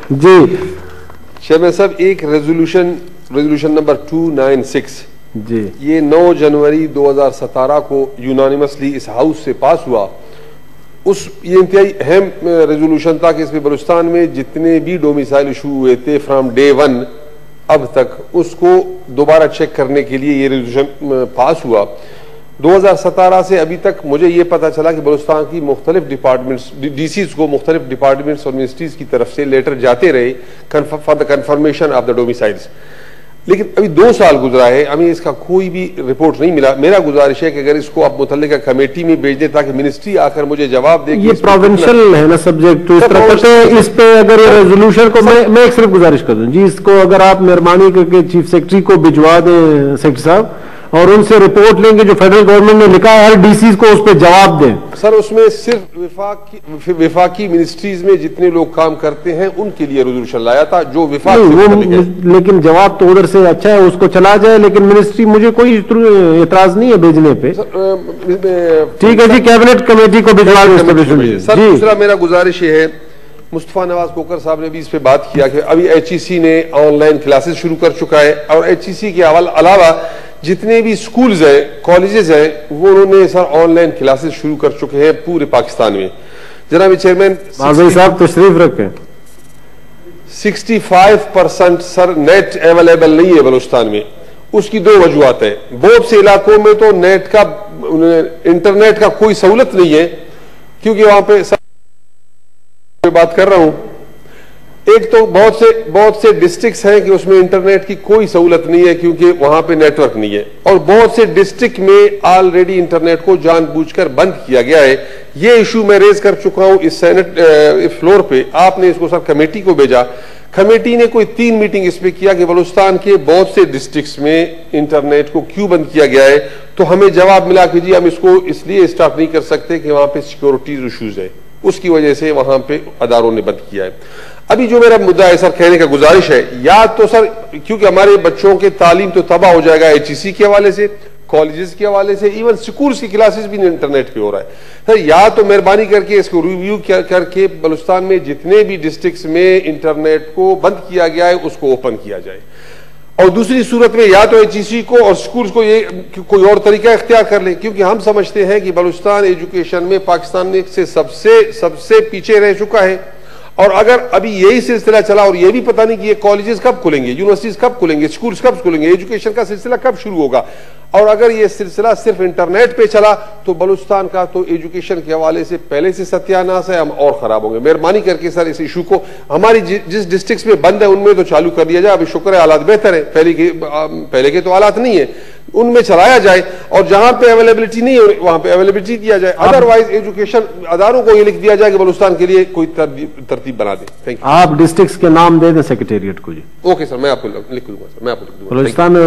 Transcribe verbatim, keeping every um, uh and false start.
جی chairman صاحب، ایک resolution resolution number two nine six جی یہ نو جنوری دو ہزار ستارہ کو یونانیمسلی اس ہاؤس سے پاس ہوا. اس یہ انتہائی اہم ریزولوشن تھا کہ اس میں بلوچستان میں جتنے بھی ڈومیسائل ایشو ہوئے تھے فرام ڈے ون اب تک اس کو دوبارہ چیک کرنے کے لیے یہ ریزولوشن پاس ہوا. دو ہزار ستارہ سے ابھی تک مجھے یہ پتا چلا کہ بلوچستان کی مختلف ڈپارٹمنٹس ڈی سیز کو مختلف ڈپارٹمنٹس اور منسٹریز کی طرف سے لیٹر جاتے رہے for the confirmation of the domiciles. لیکن ابھی دو سال گزرا ہے، ہمیں اس کا کوئی بھی رپورٹ نہیں ملا. میرا گزارش ہے کہ اگر اس کو آپ متعلقہ کمیٹی میں بھیج دیں تاکہ منسٹری آ کر مجھے جواب دے. یہ پروونشل ہے نا سبجیکٹ، تو اس طرح کرتے اس پہ اگر ریزولوشن کو میں میں ایک صرف گزارش کر دوں جی، اس کو اگر آپ مہربانی کر کے چیف سیکرٹری کو بھجوا دیں سیکرٹری صاحب، اور ان سے رپورٹ لیں گے جو فیڈرل گورنمنٹ نے لکھا ہے ہر ڈی سیز کو اس پہ جواب دیں. سر اس میں صرف وفاقی وفاقی منسٹریز میں جتنے لوگ کام کرتے ہیں ان کے لیے ریزولوشن لایا تھا جو وفاق سے. لیکن جواب تو ادھر سے اچھا ہے، اس کو چلا جائے، لیکن منسٹری مجھے کوئی اعتراض نہیں ہے بھیجنے پہ. ٹھیک ہے جی، کیبنٹ کمیٹی کو بھجوا دیں. سر دوسرا میرا گزارش یہ ہے، مصطفیٰ نواز کوکر صاحب نے بھی اس پہ بات کیا کہ ابھی ایچ ای سی نے آن لائن کلاسز شروع کر چکا ہے، اور ایچ ای سی کے علاوہ جتنے بھی سکولز ہیں کالجز ہیں وہ انہوں نے سر آن لائن کلاسز شروع کر چکے ہیں پورے پاکستان میں. جناب چیئرمین صاحب تشریف رکھیں. Sixty five percent sir net available نہیں ہے بلوچستان میں. اس کی دو وجوہات ہیں. بہت سے علاقوں میں تو نیٹ کا انٹرنیٹ کا کوئی سہولت نہیں ہے، کیونکہ وہاں پہ بات کر رہا ہوں، ایک تو بہت سے بہت سے ڈسٹرکٹس ہیں کہ اس میں انٹرنیٹ کی کوئی سہولت نہیں ہے کیونکہ وہاں پہ نیٹ ورک نہیں ہے، اور بہت سے ڈسٹرکٹ میں آلریڈی انٹرنیٹ کو جان بوجھ کر بند کیا گیا ہے. یہ ایشو میں ریز کر چکا ہوں اس سینٹ فلور پہ. آپ نے اس کو سر کمیٹی کو بھیجا، کمیٹی نے کوئی تین میٹنگ اس پہ کیا کہ بلوچستان کے بہت سے ڈسٹرکٹس میں انٹرنیٹ کو کیوں بند کیا گیا ہے. تو ہمیں جواب ملا کہ جی ہم اس کو اس لیے اسٹارٹ نہیں کر سکتے کہ وہاں پہ سیکورٹیز ایشوز ہے، اس کی وجہ سے وہاں پہ اداروں نے بند کیا ہے. ابھی جو میرا مدعا ہے سر کہنے کا گزارش ہے، یا تو سر کیونکہ ہمارے بچوں کے تعلیم تو تباہ ہو جائے گا ایچ ای سی کے حوالے سے، کالجز کے حوالے سے، ایون سکولز کی کلاسز بھی انٹرنیٹ پہ ہو رہا ہے. سر یا تو مہربانی کر کے اس کو ریویو کر کے بلوچستان میں جتنے بھی ڈسٹرکٹس میں انٹرنیٹ کو بند کیا گیا ہے اس کو اوپن کیا جائے، اور دوسری صورت میں یا تو ایچ ای سی کو اور سکولز کو یہ کوئی اور طریقہ اختیار کر لیں، کیونکہ ہم سمجھتے ہیں کہ بلوچستان ایجوکیشن میں پاکستان سے سب سے سب سے پیچھے رہ چکا ہے. اور اگر ابھی یہی سلسلہ چلا اور یہ بھی پتہ نہیں کہ یہ کالجز کب کھلیں گے، یونیورسٹیز کب کھلیں گے، سکولز کب کھلیں گے، ایجوکیشن کا سلسلہ کب شروع ہوگا، اور اگر یہ سلسلہ صرف انٹرنیٹ پہ چلا تو بلوچستان کا تو ایجوکیشن کے حوالے سے پہلے سے ستیاناس ہے، ہم اور خراب ہوں گے. مہربانی کر کے سر اس ایشو کو ہماری جس ڈسٹرکٹس میں بند ہے ان میں تو چالو کر دیا جائے. ابھی شکر ہے حالات بہتر ہے، پہلے کے پہلے کے تو حالات نہیں ہیں، ان میں چلایا جائے، اور جہاں پہ اویلیبلٹی نہیں ہے وہاں پہ اویلیبلٹی دیا جائے. ادروائز ایجوکیشن اداروں کو یہ لکھ دیا جائے کہ بلوچستان کے لیے کوئی ترتیب بنا دیں. Thank you. آپ ڈسٹرکٹس کے نام دے دیں سیکریٹریٹ کو جی. اوکے سر، میں آپ کو لکھ دوں گا. سر میں آپ کو لکھ دوں گا. بلوچستان